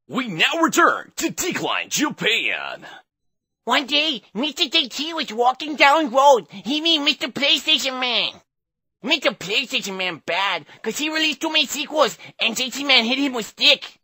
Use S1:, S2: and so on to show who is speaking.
S1: We now return to Decline, Japan.
S2: One day, Mr. JT was walking down the road. He mean Mr. PlayStation Man. Mr. PlayStation Man bad, cause he released too many sequels, and JT Man hit him with stick.